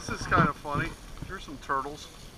This is kind of funny. Here's some turtles.